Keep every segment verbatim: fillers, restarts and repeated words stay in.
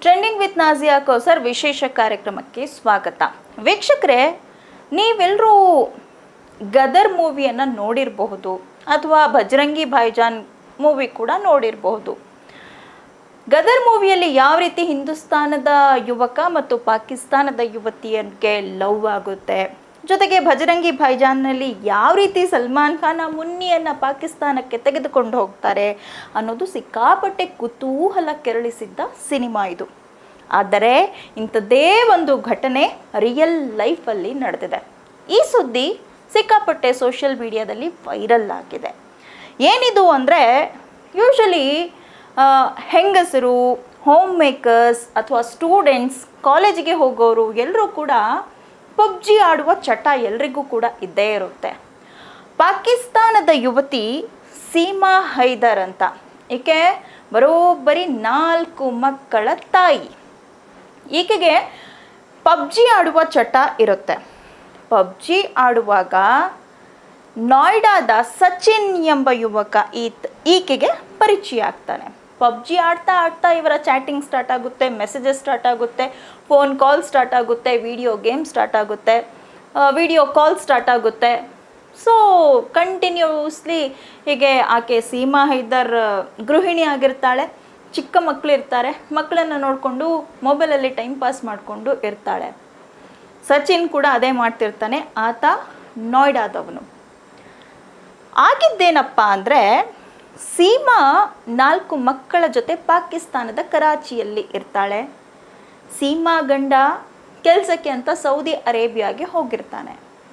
Trending with Nazia Kausar ವಿಶೇಷ ಕಾರ್ಯಕ್ರಮಕ್ಕೆ ಸ್ವಾಗತ. ವೀಕ್ಷಕರೇ, ನೀವೆಲ್ಲರೂ ಗದರ್ ಮೂವಿಯನ್ನು ನೋಡಿರಬಹುದು ಅಥವಾ ಬಜರಂಗಿ ಭಾಯಿಜಾನ್ ಮೂವಿ ಕೂಡ ನೋಡಿರಬಹುದು. ಗದರ್ ಮೂವಿಯಲ್ಲಿ ಯಾವ ರೀತಿ ಹಿಂದೂಸ್ತಾನದ ಯುವಕ ಮತ್ತು ಪಾಕಿಸ್ತಾನದ ಯುವತಿಯರಿಗೆ ಲವ್ ಆಗುತ್ತೆ, ಜೊತೆಗೆ ಬಜರಂಗಿ ಭಾಯಿಜಾನ್ನಲ್ಲಿ ಯಾವ ರೀತಿ ಸಲ್ಮಾನ್ ಖಾನ್ ಮುನ್ನಿಯನ್ನು ಪಾಕಿಸ್ತಾನಕ್ಕೆ ತೆಗೆದುಕೊಂಡು ಹೋಗ್ತಾರೆ ಅನ್ನೋದು ಸಿಕ್ಕಾಪಟ್ಟೆ ಕುತೂಹಲ ಕೆರಳಿಸಿದ್ದ ಸಿನಿಮಾ ಇದು. ಆದರೆ ಇಂಥದ್ದೇ ಒಂದು ಘಟನೆ ರಿಯಲ್ ಲೈಫಲ್ಲಿ ನಡೆದಿದೆ. ಈ ಸುದ್ದಿ ಸಿಕ್ಕಾಪಟ್ಟೆ ಸೋಷಿಯಲ್ ಮೀಡಿಯಾದಲ್ಲಿ ವೈರಲ್ ಆಗಿದೆ. ಏನಿದು ಅಂದರೆ, ಯೂಶಲಿ ಹೆಂಗಸರು, ಹೋಮ್ ಮೇಕರ್ಸ್ ಅಥವಾ ಸ್ಟೂಡೆಂಟ್ಸ್, ಕಾಲೇಜಿಗೆ ಹೋಗೋರು ಎಲ್ಲರೂ ಕೂಡ ಪಬ್ಜಿ ಆಡುವ ಚಟ ಎಲ್ರಿಗೂ ಕೂಡ ಇದ್ದೇ ಇರುತ್ತೆ. ಪಾಕಿಸ್ತಾನದ ಯುವತಿ ಸೀಮಾ ಹೈದರ್ ಅಂತ, ಈಕೆ ಬರೋಬ್ಬರಿ ನಾಲ್ಕು ಮಕ್ಕಳ ತಾಯಿ. ಈಕೆಗೆ ಪಬ್ಜಿ ಆಡುವ ಚಟ ಇರುತ್ತೆ. ಪಬ್ಜಿ ಆಡುವಾಗ ನೋಯ್ಡಾದ ಸಚಿನ್ ಎಂಬ ಯುವಕ ಈತ್ ಈಕೆಗೆ ಪರಿಚಯ ಆಗ್ತಾನೆ. ಪಬ್ಜಿ ಆಡ್ತಾ ಆಡ್ತಾ ಇವರ ಚಾಟಿಂಗ್ ಸ್ಟಾರ್ಟ್ ಆಗುತ್ತೆ, ಮೆಸೇಜಸ್ ಸ್ಟಾರ್ಟ್ ಆಗುತ್ತೆ, ಫೋನ್ ಕಾಲ್ ಸ್ಟಾರ್ಟ್ ಆಗುತ್ತೆ, ವಿಡಿಯೋ ಗೇಮ್ ಸ್ಟಾರ್ಟ್ ಆಗುತ್ತೆ, ವಿಡಿಯೋ ಕಾಲ್ ಸ್ಟಾರ್ಟ್ ಆಗುತ್ತೆ. ಸೊ ಕಂಟಿನ್ಯೂಸ್ಲಿ ಹೀಗೆ ಆಕೆ ಸೀಮಾ ಹೈದರ್ ಗೃಹಿಣಿ ಆಗಿರ್ತಾಳೆ. ಚಿಕ್ಕ ಮಕ್ಕಳು ಇರ್ತಾರೆ, ಮಕ್ಕಳನ್ನು ನೋಡಿಕೊಂಡು ಮೊಬೈಲಲ್ಲಿ ಟೈಮ್ ಪಾಸ್ ಮಾಡಿಕೊಂಡು ಇರ್ತಾಳೆ. ಸಚಿನ್ ಕೂಡ ಅದೇ ಮಾಡ್ತಿರ್ತಾನೆ. ಆತ ನೋಯ್ಡಾದವನು. ಆಗಿದ್ದೇನಪ್ಪ ಅಂದರೆ, ಸೀಮಾ ನಾಲ್ಕು ಮಕ್ಕಳ ಜೊತೆ ಪಾಕಿಸ್ತಾನದ ಕರಾಚಿಯಲ್ಲಿ ಇರ್ತಾಳೆ. ಸೀಮಾ ಗಂಡ ಕೆಲಸಕ್ಕೆ ಅಂತ ಸೌದಿ ಅರೇಬಿಯಾಗೆ ಹೋಗಿರ್ತಾನೆ.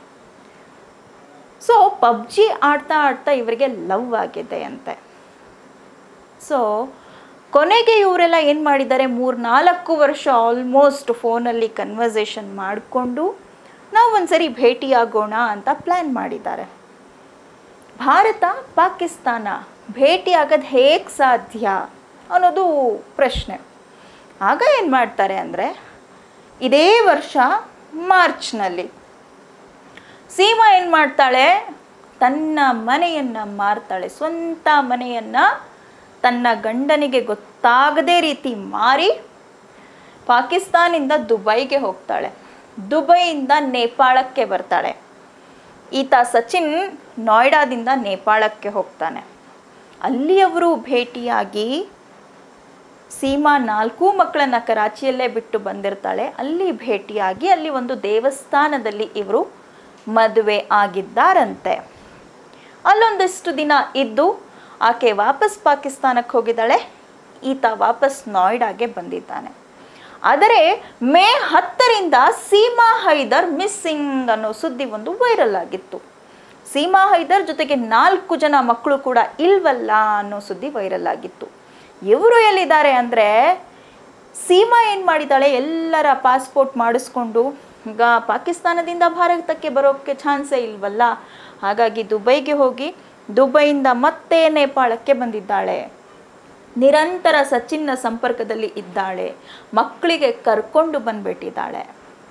ಸೊ ಪಬ್ಜಿ ಆಡ್ತಾ ಆಡ್ತಾ ಇವರಿಗೆ ಲವ್ ಆಗಿದೆ ಅಂತೆ. ಸೊ ಕೊನೆಗೆ ಇವರೆಲ್ಲ ಏನು ಮಾಡಿದ್ದಾರೆ, ಮೂರು ನಾಲ್ಕು ವರ್ಷ ಆಲ್ಮೋಸ್ಟ್ ಫೋನಲ್ಲಿ ಕನ್ವರ್ಸೇಷನ್ ಮಾಡಿಕೊಂಡು ನಾವು ಒಂದ್ಸರಿ ಭೇಟಿಯಾಗೋಣ ಅಂತ ಪ್ಲ್ಯಾನ್ ಮಾಡಿದ್ದಾರೆ. ಭಾರತ ಪಾಕಿಸ್ತಾನ ಭೇಟಿ ಆಗೋದು ಹೇಗೆ ಸಾಧ್ಯ ಅನ್ನೋದು ಪ್ರಶ್ನೆ. ಆಗ ಏನು ಮಾಡ್ತಾರೆ ಅಂದರೆ, ಇದೇ ವರ್ಷ ಮಾರ್ಚ್ನಲ್ಲಿ ಸೀಮಾ ಏನು ಮಾಡ್ತಾಳೆ, ತನ್ನ ಮನೆಯನ್ನು ಮಾರ್ತಾಳೆ. ಸ್ವಂತ ಮನೆಯನ್ನು ತನ್ನ ಗಂಡನಿಗೆ ಗೊತ್ತಾಗದೇ ರೀತಿ ಮಾರಿ ಪಾಕಿಸ್ತಾನಿಂದ ದುಬೈಗೆ ಹೋಗ್ತಾಳೆ. ದುಬೈಯಿಂದ ನೇಪಾಳಕ್ಕೆ ಬರ್ತಾಳೆ. ಈತ ಸಚಿನ್ ನೋಯ್ಡಾದಿಂದ ನೇಪಾಳಕ್ಕೆ ಹೋಗ್ತಾನೆ. ಅಲ್ಲಿ ಅವರು ಭೇಟಿಯಾಗಿ ಸೀಮಾ ನಾಲ್ಕು ಮಕ್ಕಳನ್ನು ಕರಾಚಿಯಲ್ಲೇ ಬಿಟ್ಟು ಬಂದಿರ್ತಾಳೆ. ಅಲ್ಲಿ ಭೇಟಿಯಾಗಿ ಅಲ್ಲಿ ಒಂದು ದೇವಸ್ಥಾನದಲ್ಲಿ ಇವರು ಮದುವೆ ಆಗಿದ್ದಾರಂತೆ. ಅಲ್ಲೊಂದಿಷ್ಟು ದಿನ ಇದ್ದು ಆಕೆ ವಾಪಸ್ ಪಾಕಿಸ್ತಾನಕ್ಕೆ ಹೋಗಿದ್ದಾಳೆ. ಈತ ವಾಪಸ್ ನೋಯ್ಡಾಗೆ ಬಂದಿದ್ದಾನೆ. ಆದರೆ ಮೇ ಹತ್ತರಿಂದ ಸೀಮಾ ಹೈದರ್ ಮಿಸ್ಸಿಂಗ್ ಅನ್ನೋ ಸುದ್ದಿ ಒಂದು ವೈರಲ್ ಆಗಿತ್ತು. ಸೀಮಾ ಹೈದರ್ ಜೊತೆಗೆ ನಾಲ್ಕು ಜನ ಮಕ್ಕಳು ಕೂಡ ಇಲ್ವಲ್ಲ ಅನ್ನೋ ಸುದ್ದಿ ವೈರಲ್ ಆಗಿತ್ತು. ಇವರು ಎಲ್ಲಿದ್ದಾರೆ ಅಂದರೆ, ಸೀಮಾ ಏನು ಮಾಡಿದ್ದಾಳೆ, ಎಲ್ಲರ ಪಾಸ್ಪೋರ್ಟ್ ಮಾಡಿಸ್ಕೊಂಡು ಈಗ ಪಾಕಿಸ್ತಾನದಿಂದ ಭಾರತಕ್ಕೆ ಬರೋಕ್ಕೆ ಚಾನ್ಸೇ ಇಲ್ವಲ್ಲ, ಹಾಗಾಗಿ ದುಬೈಗೆ ಹೋಗಿ ದುಬೈಯಿಂದ ಮತ್ತೆ ನೇಪಾಳಕ್ಕೆ ಬಂದಿದ್ದಾಳೆ. ನಿರಂತರ ಸಚಿನ್ನ ಸಂಪರ್ಕದಲ್ಲಿ ಇದ್ದಾಳೆ. ಮಕ್ಕಳಿಗೆ ಕರ್ಕೊಂಡು ಬಂದ್ಬಿಟ್ಟಿದ್ದಾಳೆ.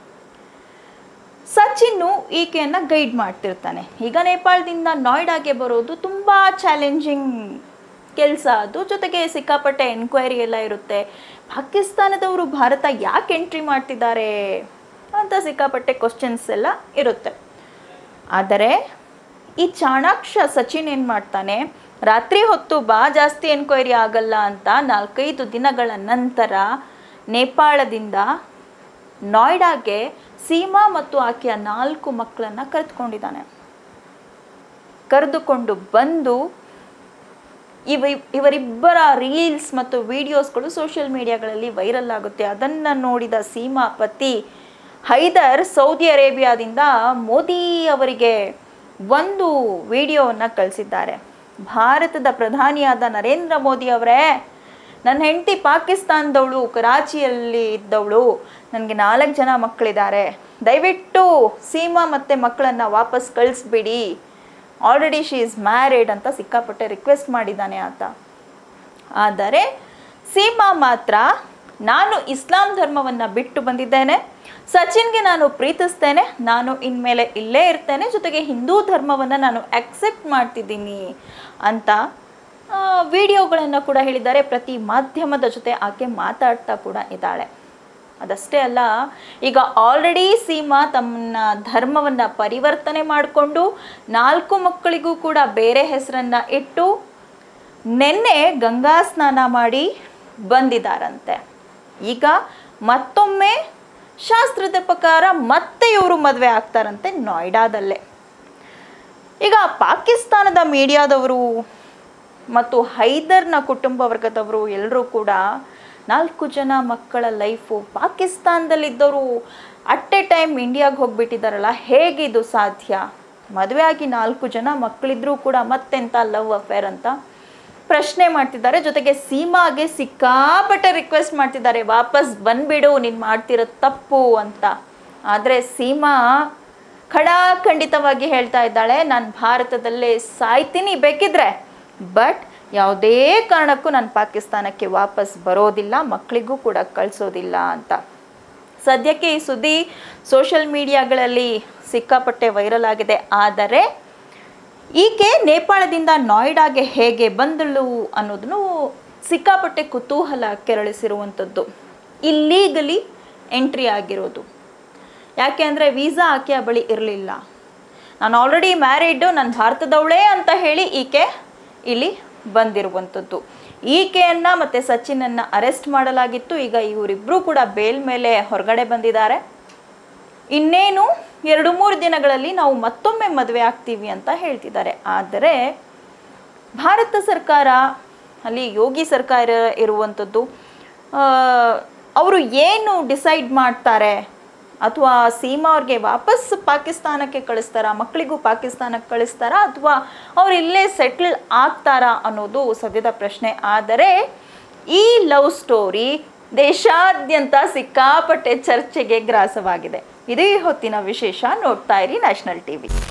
ಸಚಿನ್ನು ಈಕೆಯನ್ನು ಗೈಡ್ ಮಾಡ್ತಿರ್ತಾನೆ. ಈಗ ನೇಪಾಳದಿಂದ ನೋಯ್ಡಾಗೆ ಬರೋದು ತುಂಬ ಚಾಲೆಂಜಿಂಗ್ ಕೆಲಸ. ಅದು ಜೊತೆಗೆ ಸಿಕ್ಕಾಪಟ್ಟೆ ಎನ್ಕ್ವೈರಿ ಎಲ್ಲ ಇರುತ್ತೆ. ಪಾಕಿಸ್ತಾನದವರು ಭಾರತ ಯಾಕೆ ಎಂಟ್ರಿ ಮಾಡ್ತಿದ್ದಾರೆ ಅಂತ ಸಿಕ್ಕಾಪಟ್ಟೆ ಕ್ವಶನ್ಸ್ ಎಲ್ಲ ಇರುತ್ತೆ. ಆದರೆ ಈ ಚಾಣಾಕ್ಷ ಸಚಿನ್ ಏನು ಮಾಡ್ತಾನೆ, ರಾತ್ರಿ ಹೊತ್ತು ಬಾ, ಜಾಸ್ತಿ ಎನ್ಕ್ವೈರಿ ಆಗಲ್ಲ ಅಂತ ನಾಲ್ಕೈದು ದಿನಗಳ ನಂತರ ನೇಪಾಳದಿಂದ ನೋಯ್ಡಾಗೆ ಸೀಮಾ ಮತ್ತು ಆಕೆಯ ನಾಲ್ಕು ಮಕ್ಕಳನ್ನು ಕರೆದುಕೊಂಡಿದ್ದಾನೆ. ಕರೆದುಕೊಂಡು ಬಂದು ಇವ ಇವರಿಬ್ಬರ ರೀಲ್ಸ್ ಮತ್ತು ವಿಡಿಯೋಸ್ಗಳು ಸೋಷಿಯಲ್ ಮೀಡಿಯಾಗಳಲ್ಲಿ ವೈರಲ್ ಆಗುತ್ತೆ. ಅದನ್ನು ನೋಡಿದ ಸೀಮಾ ಪತಿ ಹೈದರ್ ಸೌದಿ ಅರೇಬಿಯಾದಿಂದ ಮೋದಿ ಅವರಿಗೆ ಒಂದು ವಿಡಿಯೋವನ್ನು ಕಳಿಸಿದ್ದಾರೆ. ಭಾರತದ ಪ್ರಧಾನಿಯಾದ ನರೇಂದ್ರ ಮೋದಿ ಅವರೇ, ನನ್ನ ಹೆಂಡತಿ ಪಾಕಿಸ್ತಾನದವಳು, ಕರಾಚಿಯಲ್ಲಿ ಇದ್ದವಳು, ನನಗೆ ನಾಲ್ಕು ಜನ ಮಕ್ಕಳಿದ್ದಾರೆ, ದಯವಿಟ್ಟು ಸೀಮಾ ಮತ್ತು ಮಕ್ಕಳನ್ನು ವಾಪಸ್ ಕಳಿಸ್ಬಿಡಿ, ಆಲ್ರೆಡಿ ಶಿ ಈಸ್ ಮ್ಯಾರಿಡ್ ಅಂತ ಸಿಕ್ಕಾಪಟ್ಟೆ ರಿಕ್ವೆಸ್ಟ್ ಮಾಡಿದ್ದಾನೆ ಆತ. ಆದರೆ ಸೀಮಾ ಮಾತ್ರ, ನಾನು ಇಸ್ಲಾಂ ಧರ್ಮವನ್ನು ಬಿಟ್ಟು ಬಂದಿದ್ದೇನೆ, ಸಚಿನ್ಗೆ ನಾನು ಪ್ರೀತಿಸ್ತೇನೆ, ನಾನು ಇನ್ಮೇಲೆ ಇಲ್ಲೇ ಇರ್ತೇನೆ, ಜೊತೆಗೆ ಹಿಂದೂ ಧರ್ಮವನ್ನು ನಾನು ಅಕ್ಸೆಪ್ಟ್ ಮಾಡ್ತಿದ್ದೀನಿ ಅಂತ ವಿಡಿಯೋಗಳನ್ನು ಕೂಡ ಹೇಳಿದ್ದಾರೆ. ಪ್ರತಿ ಮಾಧ್ಯಮದ ಜೊತೆ ಆಕೆ ಮಾತಾಡ್ತಾ ಕೂಡ ಇದ್ದಾಳೆ. ಅದಷ್ಟೇ ಅಲ್ಲ, ಈಗ ಆಲ್ರೆಡಿ ಸೀಮಾ ತಮ್ಮ ಧರ್ಮವನ್ನು ಪರಿವರ್ತನೆ ಮಾಡಿಕೊಂಡು ನಾಲ್ಕು ಮಕ್ಕಳಿಗೂ ಕೂಡ ಬೇರೆ ಹೆಸರನ್ನು ಇಟ್ಟು ನಿನ್ನೆ ಗಂಗಾ ಸ್ನಾನ ಮಾಡಿ ಬಂದಿದ್ದಾರಂತೆ. ಈಗ ಮತ್ತೊಮ್ಮೆ ಶಾಸ್ತ್ರದ ಪ್ರಕಾರ ಮತ್ತೆ ಇವರು ಮದುವೆ ಆಗ್ತಾರಂತೆ ನೋಯ್ಡಾದಲ್ಲೇ. ಈಗ ಪಾಕಿಸ್ತಾನದ ಮೀಡಿಯಾದವರು ಮತ್ತು ಹೈದರ್ನ ಕುಟುಂಬ ವರ್ಗದವರು ಎಲ್ಲರೂ ಕೂಡ ನಾಲ್ಕು ಜನ ಮಕ್ಕಳ ಲೈಫು ಪಾಕಿಸ್ತಾನದಲ್ಲಿದ್ದವರು ಅಟ್ ಎ ಟೈಮ್ ಇಂಡಿಯಾಗೆ ಹೋಗಿಬಿಟ್ಟಿದ್ದಾರಲ್ಲ, ಹೇಗಿದು ಸಾಧ್ಯ? ಮದುವೆ ಆಗಿ ನಾಲ್ಕು ಜನ ಮಕ್ಕಳಿದ್ರೂ ಕೂಡ ಮತ್ತೆಂಥ ಲವ್ ಅಫೇರ್ ಅಂತ ಪ್ರಶ್ನೆ ಮಾಡ್ತಿದ್ದಾರೆ. ಜೊತೆಗೆ ಸೀಮಾಗೆ ಸಿಕ್ಕಾಪಟ್ಟೆ ರಿಕ್ವೆಸ್ಟ್ ಮಾಡ್ತಿದ್ದಾರೆ, ವಾಪಸ್ ಬಂದ್ಬಿಡು, ನೀನು ಮಾಡ್ತಿರೋ ತಪ್ಪು ಅಂತ. ಆದರೆ ಸೀಮಾ ಖಡಾಖಂಡಿತವಾಗಿ ಹೇಳ್ತಾ ಇದ್ದಾಳೆ, ನಾನು ಭಾರತದಲ್ಲೇ ಸಾಯ್ತೀನಿ ಬೇಕಿದ್ರೆ, ಬಟ್ ಯಾವುದೇ ಕಾರಣಕ್ಕೂ ನಾನು ಪಾಕಿಸ್ತಾನಕ್ಕೆ ವಾಪಸ್ ಬರೋದಿಲ್ಲ, ಮಕ್ಕಳಿಗೂ ಕೂಡ ಕಳಿಸೋದಿಲ್ಲ ಅಂತ. ಸದ್ಯಕ್ಕೆ ಈ ಸುದ್ದಿ ಸೋಷಿಯಲ್ ಮೀಡಿಯಾಗಳಲ್ಲಿ ಸಿಕ್ಕಾಪಟ್ಟೆ ವೈರಲ್ ಆಗಿದೆ. ಆದರೆ ಈಕೆ ನೇಪಾಳದಿಂದ ನೋಯ್ಡಾಗೆ ಹೇಗೆ ಬಂದಳು ಅನ್ನೋದನ್ನು ಸಿಕ್ಕಾಪಟ್ಟೆ ಕುತೂಹಲ ಕೆರಳಿಸಿರುವಂಥದ್ದು. ಇಲ್ಲೀಗಲಿ ಎಂಟ್ರಿ ಆಗಿರೋದು. ಯಾಕೆ ಅಂದರೆ ವೀಸಾ ಆಕೆಯ ಬಳಿ ಇರಲಿಲ್ಲ. ನಾನು ಆಲ್ರೆಡಿ ಮ್ಯಾರಿಡು, ನಾನು ಭಾರತದವಳೇ ಅಂತ ಹೇಳಿ ಈಕೆ ಇಲ್ಲಿ ಬಂದಿರುವಂಥದ್ದು. ಈಕೆಯನ್ನು ಮತ್ತು ಸಚಿನನ್ನು ಅರೆಸ್ಟ್ ಮಾಡಲಾಗಿತ್ತು. ಈಗ ಇವರಿಬ್ಬರೂ ಕೂಡ ಬೇಲ್ ಮೇಲೆ ಹೊರಗಡೆ ಬಂದಿದ್ದಾರೆ. ಇನ್ನೇನು ಎರಡು ಮೂರು ದಿನಗಳಲ್ಲಿ ನಾವು ಮತ್ತೊಮ್ಮೆ ಮದುವೆ ಆಗ್ತೀವಿ ಅಂತ ಹೇಳ್ತಿದ್ದಾರೆ. ಆದರೆ ಭಾರತ ಸರ್ಕಾರ, ಅಲ್ಲಿ ಯೋಗಿ ಸರ್ಕಾರ ಇರುವಂಥದ್ದು, ಅವರು ಏನು ಡಿಸೈಡ್ ಮಾಡ್ತಾರೆ, ಅಥವಾ ಸೀಮಾ ಅವ್ರಿಗೆ ವಾಪಸ್ ಪಾಕಿಸ್ತಾನಕ್ಕೆ ಕಳಿಸ್ತಾರಾ, ಮಕ್ಕಳಿಗೂ ಪಾಕಿಸ್ತಾನಕ್ಕೆ ಕಳಿಸ್ತಾರಾ, ಅಥವಾ ಅವ್ರು ಇಲ್ಲೇ ಸೆಟ್ಲ್ ಆಗ್ತಾರಾ ಅನ್ನೋದು ಸದ್ಯದ ಪ್ರಶ್ನೆ. ಆದರೆ ಈ ಲವ್ ಸ್ಟೋರಿ ದೇಶಾದ್ಯಂತ ಸಿಕ್ಕಾಪಟ್ಟೆ ಚರ್ಚೆಗೆ ಗ್ರಾಸವಾಗಿದೆ. ಇದೇ ಹೊತ್ತಿನ ವಿಶೇಷ. ನೋಡ್ತಾ ಇರಿ ನ್ಯಾಷನಲ್ ಟಿವಿ.